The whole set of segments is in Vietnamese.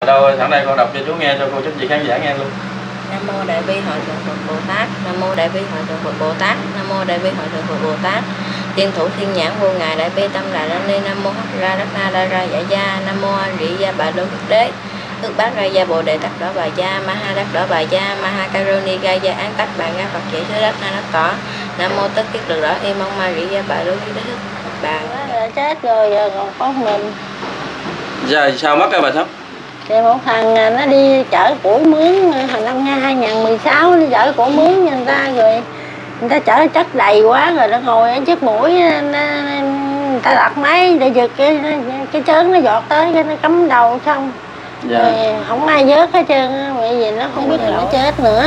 Đâu sẵn đây con đọc cho chú nghe, cho cô chú chị khán giả nghe luôn. Nam mô Đại Bi Hội Thượng Phật Bồ Tát. Nam mô Đại Bi Hội Thượng Phật Bồ Tát. Nam mô Đại Bi Hội Thượng Phật Bồ Tát. Tiên thủ thiên nhãn vô ngài Đại Bi tâm lại ni. Nam mô Hắc Ra Đắc Na Đa Ra Dạ Gia. Nam mô A Rị Gia Bà Đô Đức Đế. Ước bát ra gia Bồ Đề Tắc Đỏ Bà Gia. Ma Ha Đắc Đỏ Bà Gia. Ma Ha Karuni Ga Gia Án Tắc Bà Nga Phật Chỉ Thế Đắc Na Đắc Tỏ. Nam mô Tất Kiết Lực Đỏ Y Mong Ma Rị Gia Bà Đô Đức Đế. Bà chết rồi giờ còn có mình. Giờ sao mất cái bà Sáu? Thì một thằng nó đi chở củi mướn hồi năm 2016 đi chở củi mướn cho người ta, rồi người ta chở chất đầy quá rồi nó ngồi ở chiếc mũi, người ta đặt máy để giật cái chớn nó giọt tới cái nó cắm đầu xong. Dạ. Rồi không ai vớt hết trơn, bởi vì nó không biết là nó chết nữa.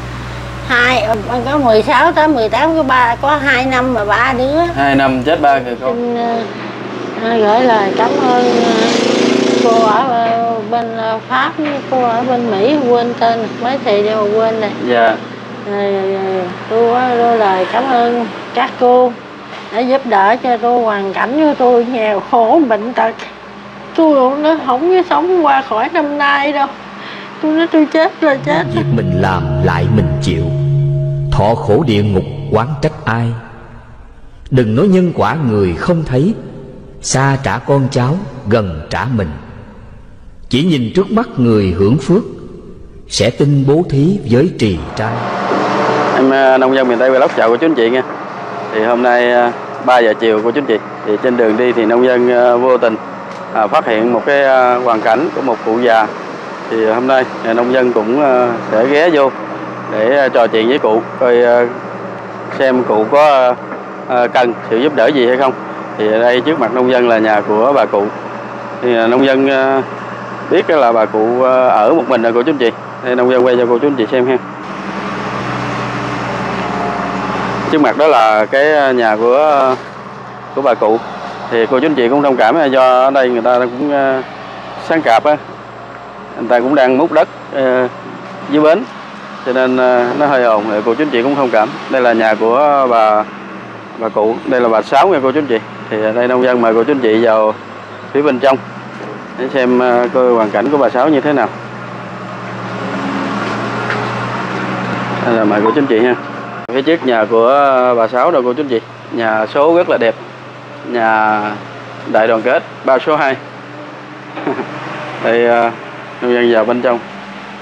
Có 16 tới 18 có 2 năm mà 3 đứa. 2 năm chết 3 người con. Xin gửi lời cảm ơn cô ở bên Pháp với cô ở bên Mỹ, quên tên mấy thầy đều quên này. Dạ. Tôi có lời cảm ơn các cô đã giúp đỡ cho tôi, hoàn cảnh của tôi nghèo khổ bệnh tật. Tôi nó không có sống qua khỏi năm nay đâu. Tôi nói tôi chết rồi chết. Việc mình làm lại mình chịu, thọ khổ địa ngục oán trách ai. Đừng nói nhân quả người không thấy, xa trả con cháu gần trả mình. Chỉ nhìn trước mắt người hưởng phước, sẽ tin bố thí với trì trai. Em nông dân miền Tây Vlog chào cô chú anh chị nha. Thì hôm nay 3 giờ chiều cô chú anh chị, thì trên đường đi thì nông dân vô tình phát hiện một cái hoàn cảnh của một cụ già. Thì hôm nay nông dân cũng sẽ ghé vô để trò chuyện với cụ, coi xem cụ có cần sự giúp đỡ gì hay không. Thì ở đây trước mặt nông dân là nhà của bà cụ. Thì nông dân biết là bà cụ ở một mình rồi cô chú anh chị. Đây, nông dân quay cho cô chú anh chị xem ha. Trước mặt đó là cái nhà của bà cụ. Thì cô chú anh chị cũng thông cảm, do ở đây người ta cũng sáng cạp á, người ta cũng đang múc đất dưới bến, cho nên nó hơi ồn. Cô chú anh chị cũng thông cảm. Đây là nhà của bà cụ, đây là bà Sáu nha cô chú anh chị. Thì ở đây nông dân mời cô chú anh chị vào phía bên trong để xem coi hoàn cảnh của bà Sáu như thế nào. Đây là mời cô chú anh chị ha. Phía trước nhà của bà Sáu rồi cô chú anh chị. Nhà số rất là đẹp, nhà đại đoàn kết 3 số 2. Đây nông dân vào bên trong.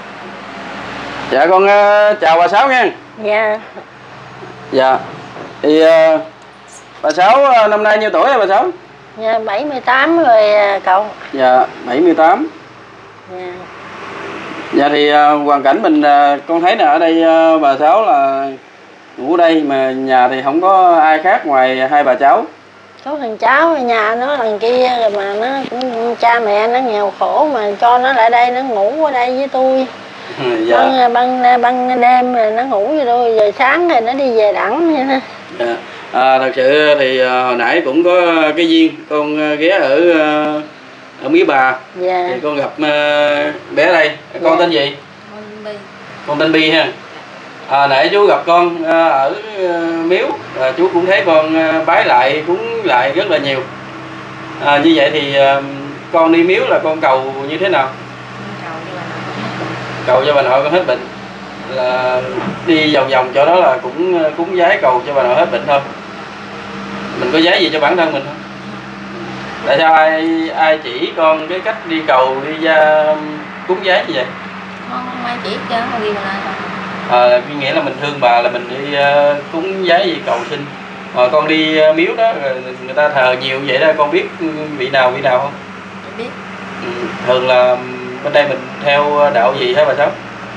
Dạ con chào bà Sáu nha. Dạ. Dạ. Thì bà Sáu năm nay nhiêu tuổi hả bà Sáu? Dạ 78 rồi cậu. Dạ 78. Dạ. Dạ thì hoàn cảnh mình con thấy là ở đây bà Sáu là ngủ ở đây, mà nhà thì không có ai khác ngoài hai bà cháu. Có thằng cháu ở nhà nó thằng kia rồi, mà nó cũng cha mẹ nó nghèo khổ mà cho nó lại đây, nó ngủ ở đây với tôi. Dạ. Ban đêm rồi nó ngủ với tôi, rồi sáng thì nó đi về đẳng vậy nè. Dạ. Thật sự thì hồi nãy cũng có cái duyên con ghé ở Mỹ Bà. Dạ. Thì con gặp bé đây. Con dạ. tên gì? Con Bi. Con tên Bi ha. Nãy chú gặp con ở miếu, chú cũng thấy con bái lại cúng lại rất là nhiều. Như vậy thì con đi miếu là con cầu như thế nào? Cầu cho bà nội con hết bệnh, là đi vòng vòng chỗ đó là cũng cúng vái cầu cho bà nội hết bệnh thôi. Mình có vái gì cho bản thân mình không? Tại sao ai chỉ con cái cách đi cầu, đi ra cúng vái như vậy? Không ai chỉ cho con đi mà thôi. Nghĩa là mình thương bà là mình đi cúng vái gì cầu xin. Con đi miếu đó người ta thờ nhiều vậy đó, con biết vị nào không? Tôi biết. Thường là bên đây mình theo đạo gì hả bà Sáu?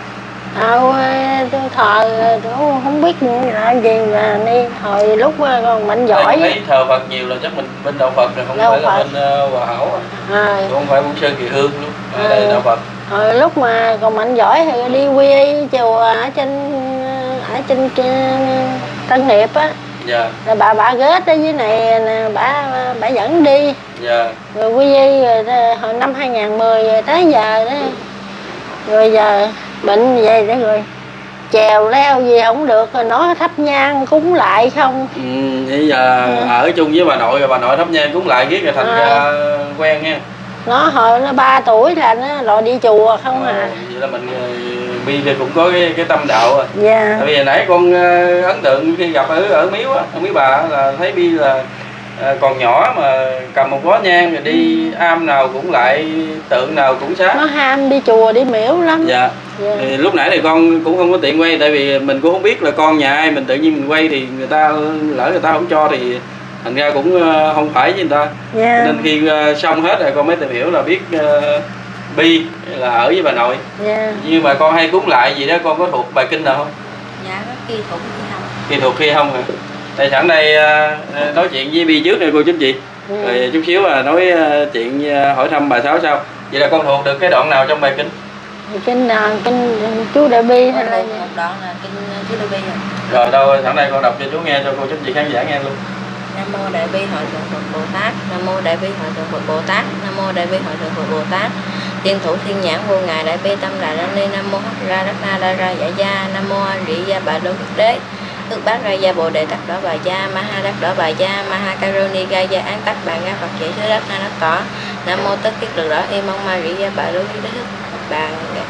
Tôi thờ tôi không biết là gì mà đi hồi lúc còn mạnh giỏi. Thấy thờ Phật nhiều là chắc mình bên đạo Phật rồi, không đạo phải Phật. Là bên Hòa Hảo. Không phải Quân Sơn Kỳ Hương luôn. Đây là đạo Phật. Hồi lúc mà còn mạnh giỏi thì đi quy y chùa ở trên Tân Hiệp á. Dạ. Rồi bà ghét ở dưới này nè, bà dẫn đi. Dạ. Rồi quy y rồi hồi năm 2010 rồi tới giờ đó. Rồi giờ bệnh vậy đó, rồi chèo leo gì không được, rồi nói thắp nhang cúng lại không. Bây giờ ở chung với bà nội, rồi bà nội thắp nhang cúng lại riết rồi thành ra quen nha. Nó hồi nó 3 tuổi là nó lò đi chùa không à. Vậy là mình Bi thì cũng có cái tâm đạo rồi. Dạ. Tại vì nãy con ấn tượng khi gặp ở Miếu á, ở Miếu Bà là thấy Bi là còn nhỏ mà cầm một bó nhang rồi đi am nào cũng lại, tượng nào cũng sát. Nó ham đi chùa đi miễu lắm. Dạ. Dạ. Thì lúc nãy thì con cũng không có tiện quay, tại vì mình cũng không biết là con nhà ai, mình tự nhiên mình quay thì người ta lỡ người ta không cho thì thành ra cũng không phải với người ta. Dạ. Nên khi xong hết rồi con mới tìm hiểu là biết Bi là ở với bà nội. Dạ. Nhưng mà con hay cúng lại gì đó, con có thuộc bài kinh nào không? Dạ có kỳ thuộc khi không. Kỳ thuộc khi không hả? Tại sẵn đây nói chuyện với Bi trước nè cô chú chị. Rồi chút xíu là nói chuyện hỏi thăm bà Sáu sau. Vậy là con thuộc được cái đoạn nào trong bài kinh? Kinh nào? Kinh chú Đại Bi hay là một đoạn là kinh chú Đại Bi rồi đâu sẵn đây con đọc cho chú nghe, cho cô chú chị khán giả nghe luôn. Nam mô Đại Bi Hội Thượng Phật Bồ Tát. Nam mô Đại Bi Hội Thượng Phật Bồ Tát. Nam mô Đại Bi Hội Thượng Phật Bồ Tát. Tiên thủ thiên nhãn vô ngài Đại Bi tâm Đại Ni. Nam mô Hắc Ra Đắc Na Đa Ra Giải Gia. Nam mô A Rị Gia Bà Đô Cực Đế. Ước bát Ra Gia Bồ Đề Tắc Đỏ Bà Gia. Ma Ha Đắc Đỏ Bà Gia. Ma Ha Karuni Ga Gia Án Tắc Bà Nga Phật Chỉ Sứ Đắc Na Đắc Tỏ. Nam mô Tất Kiết Lực Đỏ Y Mong Ma Rị Gia Bà Đô Cực Đế Bà.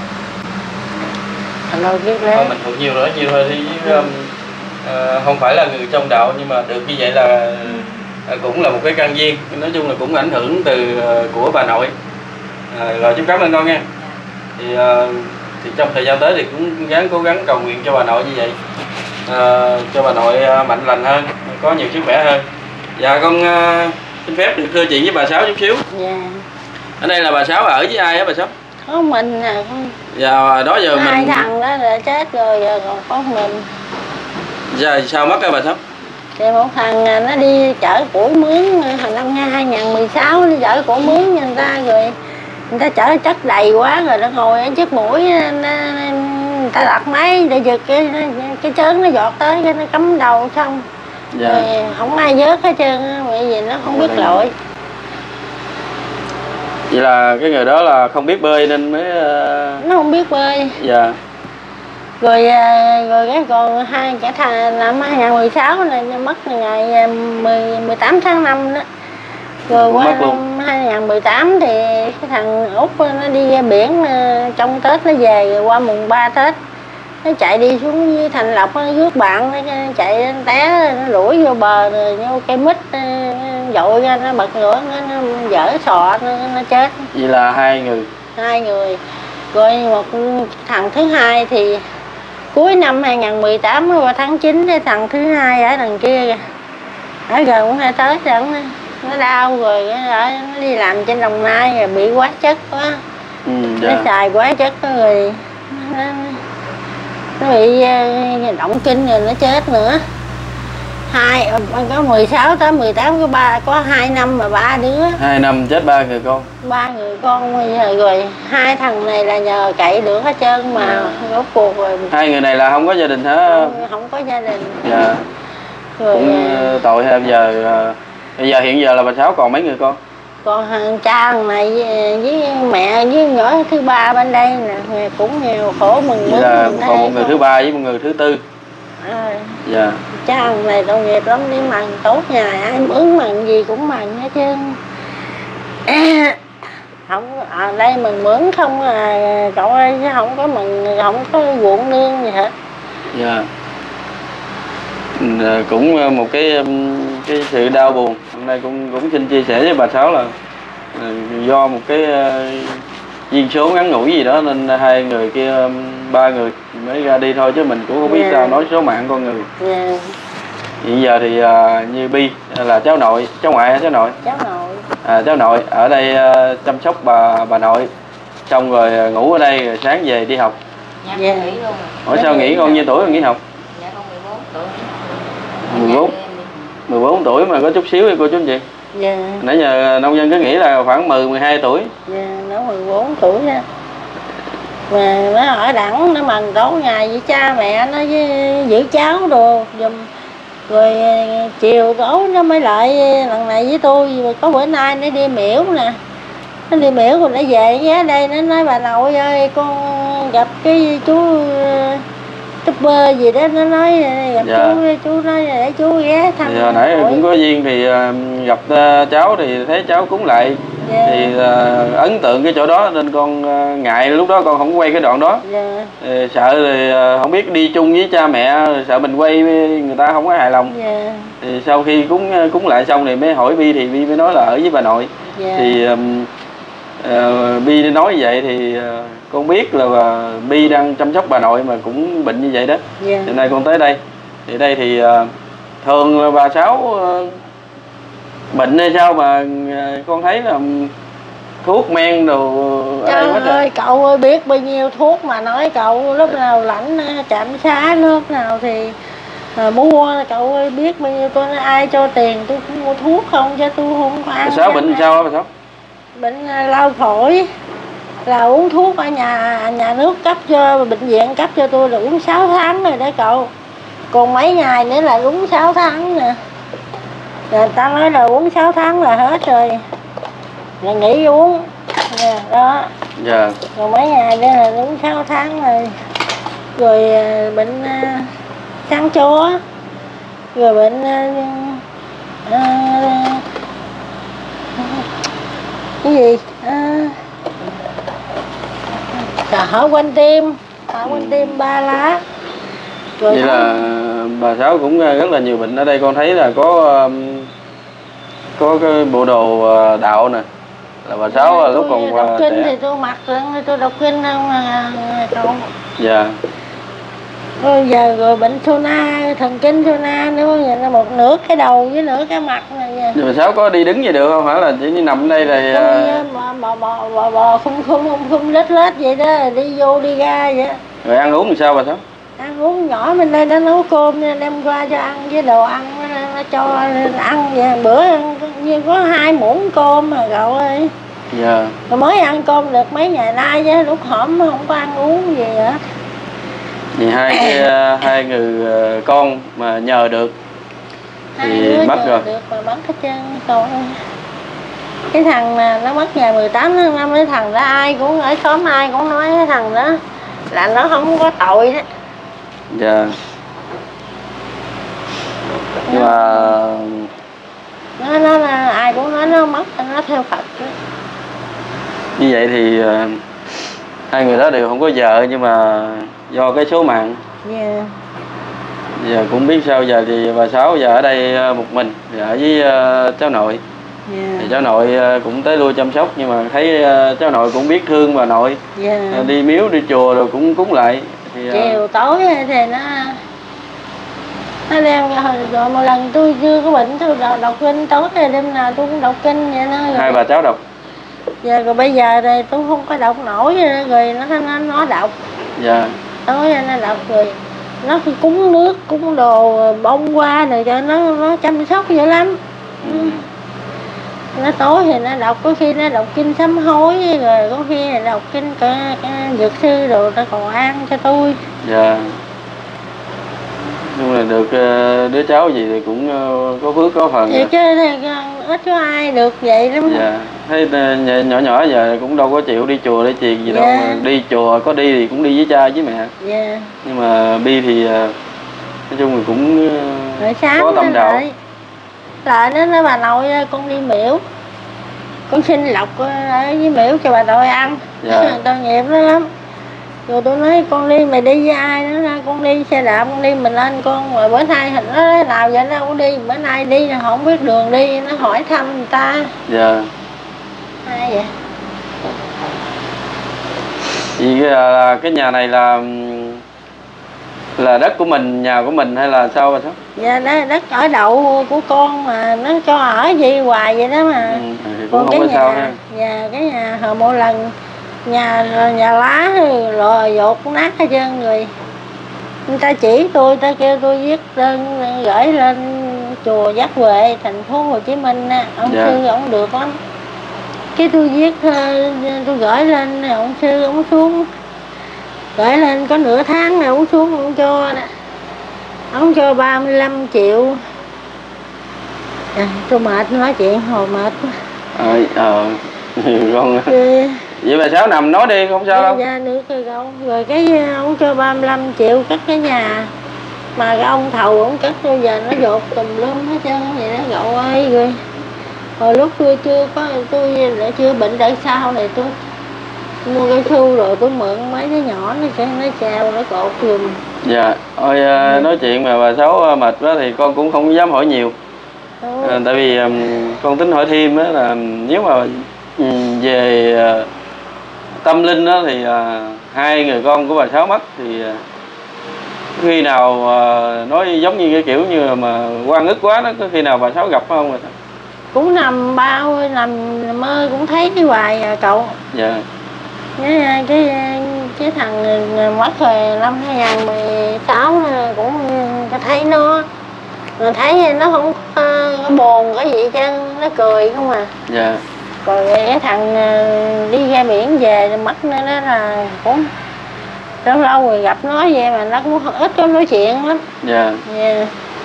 Mình thuộc nhiều rồi, nhiều thôi thì không phải là người trong đạo, nhưng mà được như vậy là cũng là một cái căn duyên. Nói chung là cũng ảnh hưởng từ của bà nội. Rồi chú cảm ơn con nha. Thì trong thời gian tới thì cũng gắng cố gắng cầu nguyện cho bà nội như vậy, cho bà nội mạnh lành hơn, có nhiều sức khỏe hơn. Dạ con xin phép được thưa chuyện với bà Sáu chút xíu. Dạ. Ở đây là bà Sáu ở với ai á bà Sáu? Có mình à con. Dạ đó giờ hai mình thằng đó đã chết rồi, giờ còn có mình. Dạ sao mất á bà Sáu? Thì một thằng nó đi chở củi mướn hồi năm 2016 đi chở củi mướn người ta, rồi người ta chở chất đầy quá rồi nó ngồi ở chiếc mũi, người ta đặt máy để giật cái chớn nó giọt tới cái nó cắm đầu xong. Dạ. Rồi không ai vớt hết trơn, bởi vì nó không biết lội. Vậy là cái người đó là không biết bơi nên mới Nó không biết bơi. Dạ. Rồi cái còn cái thằng năm 2016 này mất ngày 18 tháng 5 đó. Rồi qua năm 2018 thì cái thằng Út nó đi ra biển trong Tết nó về, rồi qua mùng 3 Tết nó chạy đi xuống dưới Thành Lộc, nó rước bạn, nó chạy té, nó lủi vô bờ rồi vô cây mít, dội ra nó bật lửa, nó dở sọ, nó chết. Vậy là hai người. Hai người. Rồi một thằng thứ hai thì cuối năm 2018 qua tháng 9 cái thằng thứ hai ở đằng kia kìa, ở gần cũng hai tới rồi nó đau rồi nó đi làm trên Đồng Nai rồi bị quá chất quá. Dạ. Nó xài quá chất rồi nó bị động kinh rồi nó chết nữa. Có 16 tới 18 có 2 năm mà 3 đứa. 2 năm chết 3 người con. 3 người con bây giờ, rồi hai thằng này là nhờ cậy được hết trơn mà rốt cuộc rồi. Hai người này là không có gia đình hả? Không có gia đình. Dạ. Rồi Cũng tội ha. Bây giờ hiện giờ là bà Sáu còn mấy người con? Còn thằng cha thằng này với mẹ với nhỏ thứ ba bên đây nè, cũng nghèo khổ mừng. Vậy là còn một người thứ ba với một người thứ tư. Dạ. Cha thằng này tội nghiệp lắm, đi mần tốt nhà ai mướn mần gì cũng mần hết trơn. Không đây mình mướn không cậu ơi, chứ không có mình không có ruộng nương gì hết. Dạ. Cũng một cái sự đau buồn. Hôm nay cũng xin chia sẻ với bà Sáu là do một cái duyên số ngắn ngủi gì đó nên hai người kia, 3 người mới ra đi thôi, chứ mình cũng không biết sao nói số mạng con người. Hiện giờ thì như Bi là cháu nội, cháu ngoại hay cháu nội? Cháu nội. Cháu nội ở đây chăm sóc bà nội, xong rồi ngủ ở đây, rồi sáng về đi học. Dạ nghỉ luôn rồi. Hỏi sao nghỉ, con nhiêu tuổi rồi nghỉ học? Dạ con 14 tuổi. 14 tuổi mà có chút xíu đi cô chú anh chị. Dạ. Nãy giờ nông dân cứ nghĩ là khoảng 12 tuổi. Dạ, nó 14 tuổi đó. Mà nó ở đẳng, nó mần tối ngày với cha mẹ nó giữ cháu đồ giùm. Rồi chiều tối nó mới lại lần này với tôi. Có bữa nay nó đi miễu nè, nó đi miễu rồi nó về ghé đây, nó nói bà nội ơi con gặp cái chú Tupper gì đó, nó nói gặp chú nói để chú ghé thăm. Thì hồi nãy cũng có duyên thì gặp cháu thì thấy cháu cúng lại Dạ. Thì ấn tượng cái chỗ đó nên con ngại lúc đó con không quay cái đoạn đó. Dạ. Sợ thì không biết đi chung với cha mẹ, sợ mình quay người ta không có hài lòng. Dạ. Thì sau khi cúng lại xong thì mới hỏi Bi, thì Bi mới nói là ở với bà nội. Dạ. Thì Bi nói vậy thì con biết là Bi đang chăm sóc bà nội mà cũng bệnh như vậy đó. Dạ. Hôm nay con tới đây thì thường là bà Sáu bệnh hay sao mà con thấy là thuốc men đồ Trời ơi, cậu ơi biết bao nhiêu thuốc mà nói cậu, lúc nào lãnh trạm xá, lúc nào thì mua, cậu ơi biết bao nhiêu. Tôi nói ai cho tiền tôi cũng mua thuốc không, chứ tôi không có ăn. Bà Sáu bệnh sao bà Sáu? Bệnh lao phổi, là uống thuốc ở nhà nước cấp cho, bệnh viện cấp cho tôi là uống 6 tháng rồi đó cậu. Còn mấy ngày nữa là uống 6 tháng nè. Người ta nói là uống 6 tháng là hết rồi, là nghỉ uống nè, đó. Dạ. Còn mấy ngày nữa là uống 6 tháng rồi. Rồi bệnh sán chó, rồi bệnh cái gì hở quanh tim, quanh tim 3 lá. Rồi vậy là bà Sáu cũng rất là nhiều bệnh. Ở đây con thấy là có cái bộ đồ đạo nè, là bà Sáu lúc còn đọc kinh trẻ thì tôi mặc lên, tôi đọc kinh không mà cậu. Dạ. Rồi giờ rồi bệnh Sona, thần kinh Sona nữa, giờ là một nửa cái đầu với nửa cái mặt này. Nhưng mà Sáu có đi đứng gì được không, hả là chỉ nằm ở đây rồi bò khum lết vậy đó, đi vô đi ra vậy. rồi ăn uống làm sao bà Sáu? Ăn uống nhỏ bên đây nó nấu cơm nên đem qua cho ăn với đồ ăn, nó cho ăn vậy. Bữa ăn như có 2 muỗng cơm mà cậu ơi. Dạ. Rồi mới ăn cơm được mấy ngày nay chứ lúc hổm không có ăn uống gì hết. Thì hai người con mà nhờ được thì mất rồi. Được mà mất hết trơn rồi. Cái thằng mà nó mất ngày 18 tháng 5, cái thằng đó ai cũng ở xóm ai cũng nói cái thằng đó là nó không có tội đó. Dạ. Nhưng mà nó là ai cũng nói nó mất, nó theo Phật đó. Như vậy thì hai người đó đều không có vợ, nhưng mà do cái số mạng. Yeah. Giờ cũng biết sao, giờ thì bà Sáu giờ ở đây một mình, ở với cháu nội. Yeah. Thì cháu nội cũng tới lui chăm sóc, nhưng mà thấy cháu nội cũng biết thương bà nội. Yeah. Đi miếu đi chùa rồi cũng cúng lại. Thì chiều tối thì nó đem rồi một lần tôi chưa có bệnh tôi đọc kinh tối thì đêm nào tôi cũng đọc kinh vậy đó. Hai bà cháu đọc. Giờ rồi bây giờ thì tôi không có đọc nổi rồi nó đọc. Dạ. Tối nó đọc rồi nó cúng nước cúng đồ bông qua rồi cho nó chăm sóc dữ lắm. Nó tối thì nó đọc, có khi nó đọc kinh sám hối, rồi có khi là đọc kinh cả dược sư rồi nó còn ăn cho tôi. Dạ. Nhưng mà được đứa cháu gì thì cũng có phước có phần. Vậy chứ ít có ai được vậy lắm. Dạ. Thấy nhỏ giờ cũng đâu có chịu đi chùa để chiền gì đâu. Mà đi chùa có đi thì cũng đi với cha với mẹ. Dạ. Nhưng mà Bi thì nói chung là cũng có tâm đạo. Lại nó nói bà nội con đi miễu, con xin lộc ở với miễu cho bà nội ăn. Dạ. Tội nghiệp nó lắm. Rồi tôi nói con đi mày đi với ai nữa ra, con đi xe đạp con đi mình lên con. Rồi bữa nay nó nói nào vậy nó cũng đi, bữa nay đi là không biết đường đi, nó hỏi thăm người ta. Dạ. Ai vậy? Vì cái nhà này là đất của mình, nhà của mình hay là sao bà Sáu? Dạ đất ở đậu của con mà nó cho ở gì hoài vậy đó mà. Thì cũng không có sao ha. Dạ cái nhà hồi một lần nhà lá rồi dột nát hết trơn rồi. Người ta chỉ tôi, ta kêu tôi viết đơn gửi lên chùa Giác Huệ thành phố Hồ Chí Minh á, ông sư ông được lắm. Cái tôi viết tôi gửi lên ông sư ông xuống. Gửi lên có nửa tháng này ông xuống ông cho nè. Ông cho 35 triệu. Tôi mệt nói chuyện hồi mệt quá. Con vậy bà Sáu nằm nói đi không sao đâu. Dạ được rồi cậu. Rồi cái ông cho 35 triệu cất cái nhà. Mà cái ông thầu ông cất bây giờ nó dột tùm lum hết trơn vậy đó cậu ơi. Rồi Hồi lúc tôi chưa có, tôi lại chưa bệnh đợt sau này tôi mua cao su rồi tôi mượn mấy đứa nhỏ nó treo nó cột giùm. Dạ, thôi nói chuyện mà bà Sáu mệt quá thì con cũng không dám hỏi nhiều. Tại vì con tính hỏi thêm á là nếu mà về tâm linh đó thì hai người con của bà Sáu mất thì khi nào nói giống như cái kiểu như mà oan ức quá đó, có khi nào bà Sáu gặp không? Cũng nằm bao, nằm mơ cũng thấy cái hoài à cậu. Dạ. Cái thằng mất rồi năm 2016 cũng thấy nó, mà thấy nó không có buồn cái gì chứ, nó cười không à. Dạ. Rồi cái thằng đi ra biển về mất nó là cũng lâu lâu rồi gặp nó vậy mà nó cũng ít có nói chuyện lắm. Dạ. Yeah.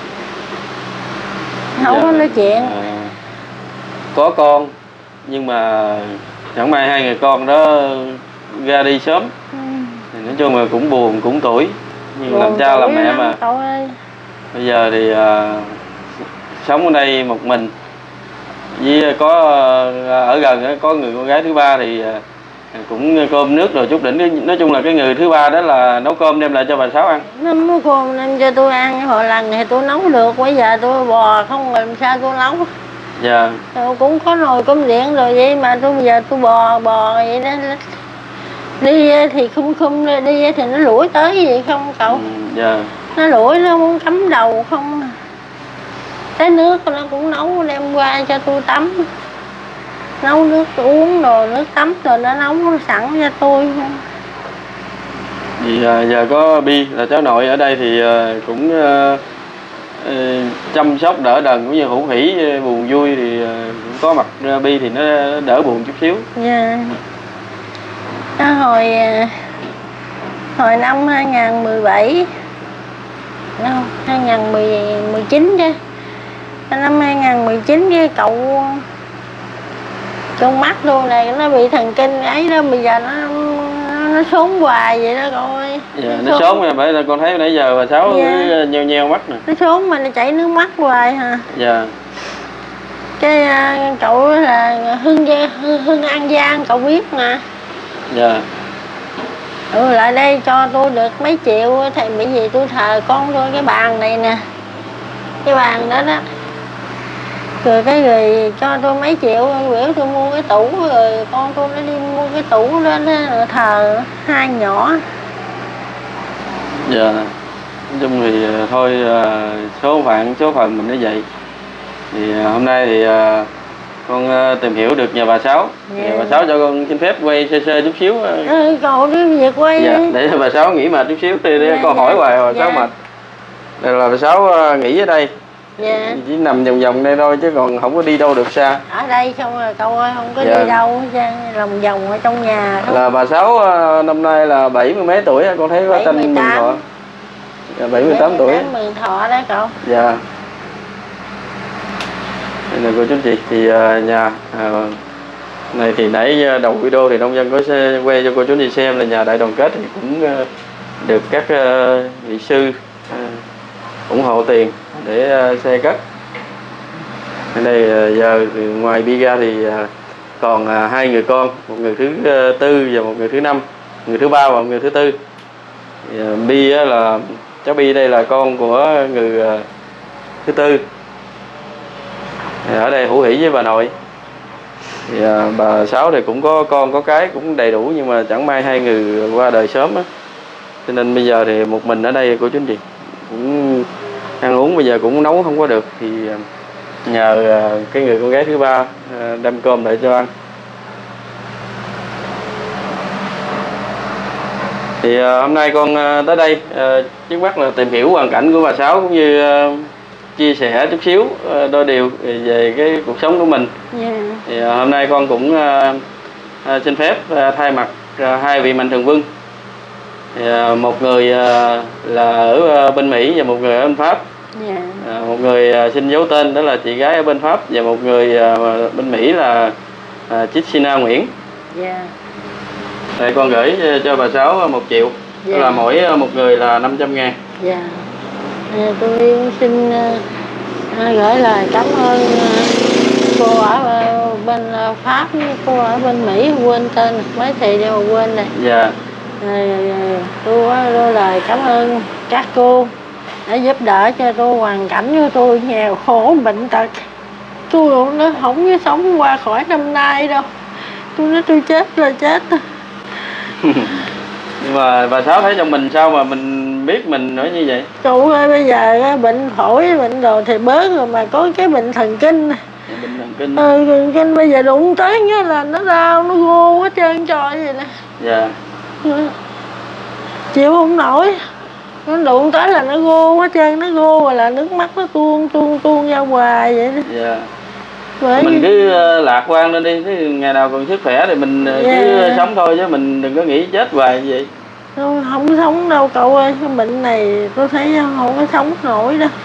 Không có nói chuyện. Có con nhưng mà chẳng may hai người con đó ra đi sớm. Thì nói chung là cũng buồn cũng tủi, nhưng buồn, làm cha làm mẹ mà cậu ơi. Bây giờ thì sống ở đây một mình, với có ở gần có người con gái thứ ba thì cũng cơm nước rồi chút đỉnh. Nói chung là cái người thứ ba đó là nấu cơm đem lại cho bà Sáu ăn. Nó nấu cơm đem cho tôi ăn, hồi lần thì tôi nấu được, bây giờ tôi bò không làm sao tôi nấu. Dạ. Tôi cũng có nồi cơm điện rồi vậy mà bây giờ tôi bò vậy đó. Đi thì khum đi thì nó lủi tới vậy không cậu? Dạ. Nó lủi, nó muốn cắm đầu không. Cái nước nó cũng nấu đem qua cho tôi tắm, nấu nước uống rồi nước tắm rồi nó nấu sẵn cho tôi. Thì giờ có Bi là cháu nội ở đây thì cũng chăm sóc đỡ đần, cũng như hữu hỉ buồn vui thì cũng có mặt Bi thì nó đỡ buồn chút xíu. Dạ. Hồi năm 2017 không, 2019 chứ. Năm 2019 cái cậu con mắt tôi này nó bị thần kinh ấy đó, bây giờ nó sốn hoài vậy đó cậu ơi. Dạ, nó sốn mà bởi là con thấy nãy giờ bà Sáu cứ nheo nheo mắt nè. Nó sốn mà nó chảy nước mắt hoài hả? Dạ. Cái cậu là Hưng An Giang cậu biết mà. Dạ. Lại đây cho tôi được mấy triệu thì bởi vì tôi thờ con tôi cái bàn này nè, cái bàn đó đó. Rồi cái người cho tôi mấy triệu, biểu tôi mua cái tủ, rồi con tôi nó đi mua cái tủ đó nó thờ hai nhỏ. Dạ. Nói chung thì thôi số phận mình nó vậy. Thì hôm nay thì con tìm hiểu được nhờ bà Sáu. Nhờ bà Sáu cho con xin phép quay sơ chút xíu. Cậu đi việc quay. Dạ, để bà Sáu nghỉ mệt chút xíu thì con hỏi hoài bà Sáu mệt. Đây là bà Sáu nghỉ ở đây. Dạ. Chỉ nằm vòng vòng đây thôi chứ còn không có đi đâu được xa. Ở đây xong rồi cậu ơi, không có đi đâu hết, lòng vòng ở trong nhà đó. Là bà Sáu năm nay là 70 mấy tuổi, con thấy có tên mừng thọ. Dạ, 78 tuổi. Mừng thọ đó cậu. Dạ. Đây là cô chú chị thì nhà này thì nãy đầu video thì nông dân có quay cho cô chú chị xem là nhà đại đoàn kết thì cũng được các vị sư ủng hộ tiền để xây cất. Ở đây giờ thì ngoài Bi ra thì còn hai người con, một người thứ tư và một người thứ năm, người thứ ba và một người thứ tư. Thì, Bi là cháu Bi đây là con của người thứ tư. Thì ở đây hữu hỉ với bà nội. Thì bà Sáu thì cũng có con có cái cũng đầy đủ, nhưng mà chẳng may hai người qua đời sớm á, cho nên bây giờ thì một mình ở đây cô chú anh chị, cũng ăn uống bây giờ cũng nấu không có được, thì nhờ cái người con gái thứ ba đem cơm để cho ăn. Thì hôm nay con tới đây trước mắt là tìm hiểu hoàn cảnh của bà Sáu, cũng như chia sẻ chút xíu đôi điều về cái cuộc sống của mình. Thì hôm nay con cũng xin phép thay mặt hai vị mạnh thường quân. Thì một người là ở bên Mỹ và một người ở bên Pháp. Một người xin giấu tên đó là chị gái ở bên Pháp, và một người bên Mỹ là Chitsina Nguyễn. Đây con gửi cho bà Sáu 1 triệu, đó là mỗi một người là 500.000. Tôi xin gửi lời cảm ơn cô ở bên Pháp, cô ở bên Mỹ quên tên mấy thầy đều quên rồi. Dạ. Tôi đôi lời cảm ơn các cô đã giúp đỡ cho tôi, hoàn cảnh của tôi nghèo khổ bệnh tật, tôi nó không có sống qua khỏi năm nay đâu. Tôi nói tôi chết là chết. Nhưng mà bà Sáu thấy trong mình sao mà mình biết mình nói như vậy? Cụ ơi, bây giờ bệnh phổi bệnh đồ thì bớt rồi, mà có cái bệnh thần kinh. Bệnh thần kinh. Thần kinh bây giờ đụng tới nghĩa là nó đau, nó gô hết trơn trọi vậy nè. Dạ. Chịu không nổi, nó đụng tới là nó gô hết trơn, nó gô rồi là nước mắt nó tuôn ra hoài vậy đó. Dạ. Bởi Mình cứ lạc quan lên đi, ngày nào còn sức khỏe thì mình cứ sống thôi, chứ mình đừng có nghĩ chết hoài như vậy. Không sống đâu cậu ơi, cái bệnh này tôi thấy không có sống nổi đâu.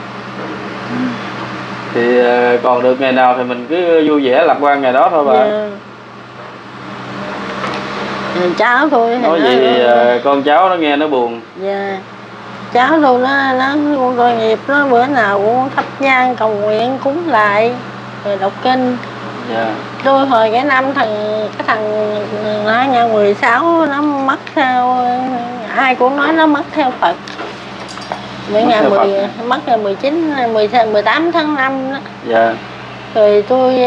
Thì còn được ngày nào thì mình cứ vui vẻ lạc quan ngày đó thôi bà. Cháu tôi nói gì thì con cháu nó nghe nó buồn. Dạ. Cháu tôi nó tội nghiệp, nó bữa nào cũng thắp nhang cầu nguyện cúng lại rồi đọc kinh. Dạ. Tôi hồi cái năm cái thằng nó nhân 16 nó mất theo, ai cũng nói nó mất theo Phật. Bữa ngày mất ngày 18 tháng 5 đó. Dạ. Rồi tôi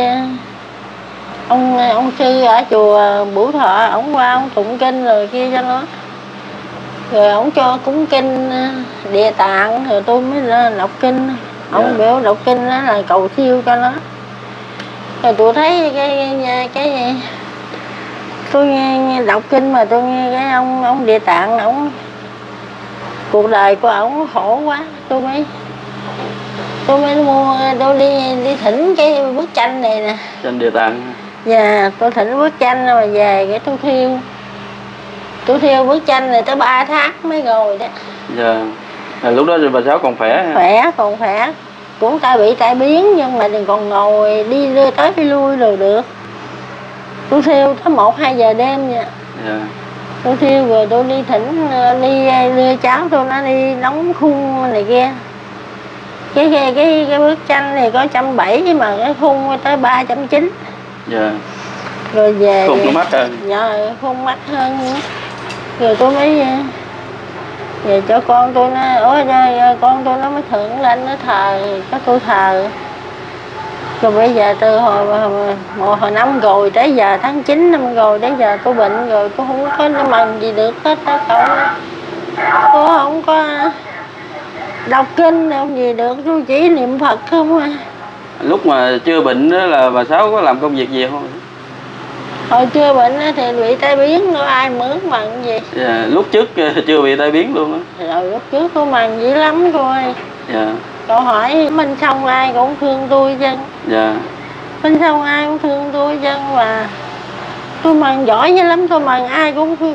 ông sư ở chùa Bửu Thọ, ổng qua ông tụng kinh rồi kia cho nó. Rồi ổng cho cúng kinh Địa Tạng, rồi tôi mới lên đọc kinh. Ông biểu đọc kinh đó là cầu siêu cho nó. Rồi tôi thấy cái tôi nghe đọc kinh mà tôi nghe cái ông Địa Tạng, ổng cuộc đời của ổng khổ quá, tôi mới mua, tôi đi thỉnh cái bức tranh này nè, tranh Địa Tạng. Dạ, tôi thỉnh bức tranh rồi về cái tôi thiêu bức tranh này tới 3 tháng mới rồi đó. Dạ. Lúc đó thì bà Sáu còn khỏe hả? Còn khỏe, cũng bị tai biến nhưng mà đừng còn ngồi đi đưa tới đi lui rồi được. Tôi thiêu tới 1-2 giờ đêm vậy. Dạ. Tôi thiêu rồi tôi đi thỉnh, đi đưa cháu tôi nó đi đóng khung này kia. Cái bức tranh này có 170 mà cái khung tới 390. Dạ. Rồi về khung nó mắc hơn. Dạ, khung mắc hơn nữa. Rồi tôi mới về cho con tôi nó, con tôi nó mới thượng lên nó thờ, có tôi thờ. Rồi bây giờ từ hồi năm rồi tới giờ, tháng 9 năm rồi tới giờ tôi bệnh rồi, tôi không có mừng gì được hết đó cậu. Tôi không có đọc kinh đâu gì được, tôi chỉ niệm Phật không à. Lúc mà chưa bệnh đó là bà Sáu có làm công việc gì không? Hồi chưa bệnh thì bị tai biến nữa, ai mướn mần gì. Dạ. Lúc trước chưa bị tai biến luôn á. Rồi lúc trước tôi mần dữ lắm thôi. Dạ. Cậu hỏi Minh Xong ai cũng thương tôi chân. Dạ. Minh Xong ai cũng thương tôi chân, và tôi mần giỏi dữ lắm, tôi mần ai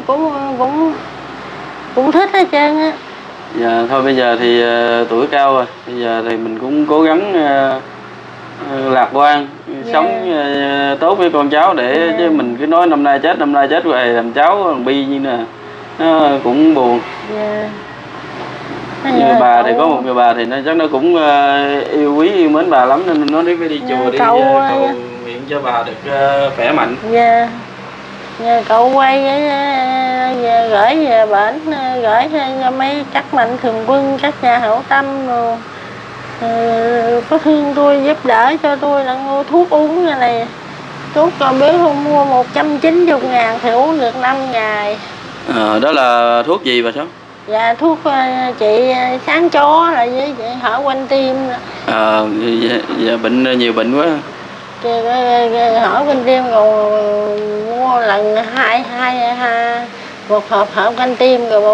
cũng thích hết trơn á. Dạ. Thôi bây giờ thì tuổi cao rồi, bây giờ thì mình cũng cố gắng lạc quan, sống tốt với con cháu để chứ mình cứ nói năm nay chết rồi làm cháu bi như nè, nó cũng buồn. Người bà thì có một người bà thì nó chắc nó cũng yêu quý yêu mến bà lắm, nên nó phải đi chùa đi cầu nguyện cho bà được khỏe mạnh. Dạ. Nhờ cậu quay gửi về bển, gửi cho mấy các mạnh thường quân, các nhà hảo tâm rồi có thương tôi giúp đỡ cho tôi là mua thuốc uống như này. Thuốc con bé không mua 190.000 thì uống được 5 ngày. Đó là thuốc gì bà Sáu? Dạ thuốc chị sáng chó là với chị hở quanh tim. Dạ, bệnh nhiều bệnh quá. Hở quanh tim rồi mua lần hai một hộp hở quanh tim, rồi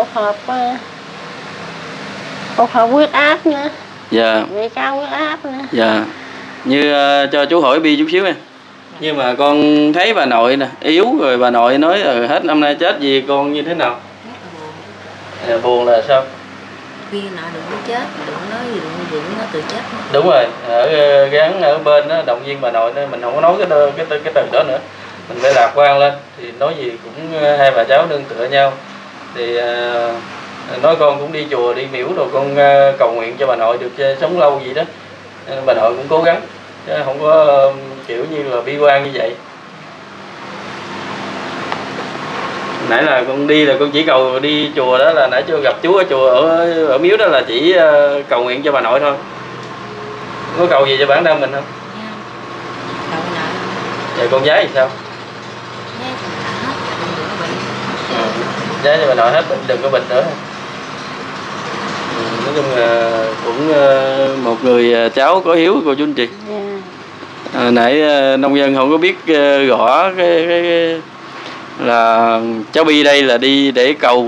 một hộp huyết áp nữa. Dạ. Bị cao huyết áp nữa. Dạ. Như cho chú hỏi Bi chút xíu nha. Nhưng mà con thấy bà nội nè yếu rồi, bà nội nói hết năm nay chết gì con như thế nào? Buồn là sao? Khuyên nó đừng có chết, đừng nói gì đừng nó tự chết. Đúng rồi, gắn ở bên đó động viên bà nội đó, mình không có nói cái từ đó nữa, mình phải lạc quan lên, thì nói gì cũng hai bà cháu nương tựa nhau. Thì nói con cũng đi chùa đi miễu rồi con cầu nguyện cho bà nội được sống lâu gì đó, bà nội cũng cố gắng. chứ không có kiểu như là bi quan như vậy. Nãy là con đi là con chỉ cầu đi chùa đó, là nãy chưa gặp chú ở chùa ở miếu đó, là chỉ cầu nguyện cho bà nội thôi. Có cầu gì cho bản thân mình không? Cầu nợ. Vậy con gái thì sao? Giá cho bà nội hết bệnh, đừng có bệnh nữa. Nói chung là cũng một người cháu có hiếu cô chú anh chị. Nãy nông dân không có biết rõ cái là cháu Bi đây là đi để cầu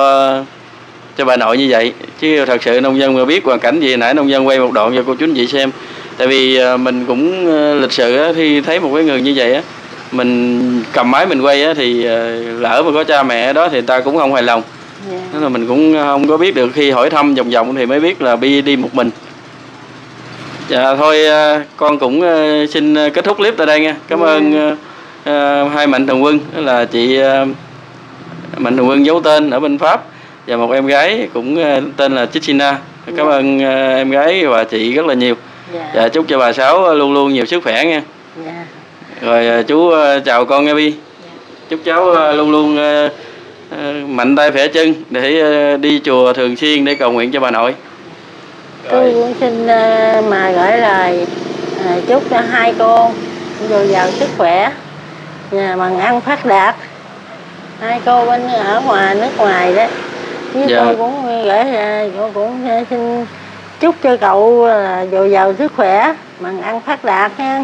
cho bà nội như vậy, chứ thật sự nông dân mà biết hoàn cảnh gì, nãy nông dân quay một đoạn cho cô chú anh chị xem. Tại vì mình cũng lịch sự á, khi thấy một cái người như vậy á, mình cầm máy mình quay á, thì lỡ mà có cha mẹ ở đó thì ta cũng không hài lòng. Nên là mình cũng không có biết được, khi hỏi thăm vòng vòng thì mới biết là Bi đi một mình. Dạ thôi con cũng xin kết thúc clip tại đây nha. Cảm ơn hai mạnh thường quân, đó là chị mạnh thường quân giấu tên ở bên Pháp, và một em gái cũng tên là Chitsina. Cảm ơn em gái và chị rất là nhiều. Dạ, chúc cho bà Sáu luôn luôn nhiều sức khỏe nha. Rồi chú chào con nghe Bi. Chúc cháu luôn luôn mạnh tay khỏe chân để đi chùa thường xuyên để cầu nguyện cho bà nội. Tôi cũng xin mà gửi lời chúc cho hai cô dồi dào sức khỏe và bằng ăn phát đạt. Hai cô bên ở nước ngoài đó, với tôi cũng gửi cô cũng xin chúc cho cậu dồi dào sức khỏe, bằng ăn phát đạt nha.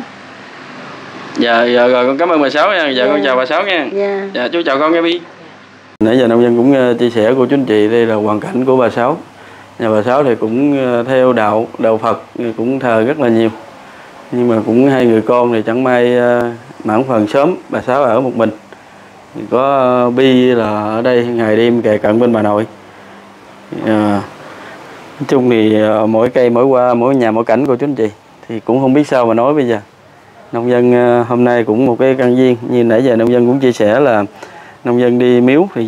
Dạ rồi con cảm ơn bà Sáu nha. Dạ con chào bà Sáu nha. Dạ chú chào con nghe Bi. Nãy giờ nông dân cũng chia sẻ cô chú anh chị đây là hoàn cảnh của bà Sáu. Nhà bà Sáu thì cũng theo đạo Phật, cũng thờ rất là nhiều, nhưng mà cũng hai người con thì chẳng may mãn phần sớm bà Sáu ở một mình. Thì có Bi là ở đây ngày đêm kề cận bên bà nội. Nói chung thì mỗi cây mỗi qua mỗi nhà mỗi cảnh cô chú anh chị, thì cũng không biết sao mà nói bây giờ. Nông dân hôm nay cũng một cái căn duyên, như nãy giờ nông dân cũng chia sẻ là nông dân đi miếu thì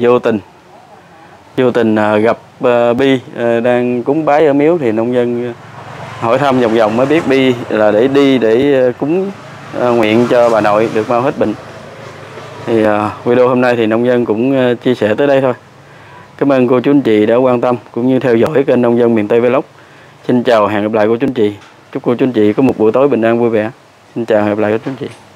vô tình gặp Bi đang cúng bái ở miếu, thì nông dân hỏi thăm vòng vòng mới biết Bi là để đi để cúng nguyện cho bà nội được mau hết bệnh. Thì video hôm nay thì nông dân cũng chia sẻ tới đây thôi. Cảm ơn cô chú anh chị đã quan tâm cũng như theo dõi kênh Nông Dân Miền Tây Vlog. Xin chào, hẹn gặp lại cô chú anh chị. Chúc cô chú anh chị có một buổi tối bình an vui vẻ. Xin chào, hẹn gặp lại cô chú anh chị.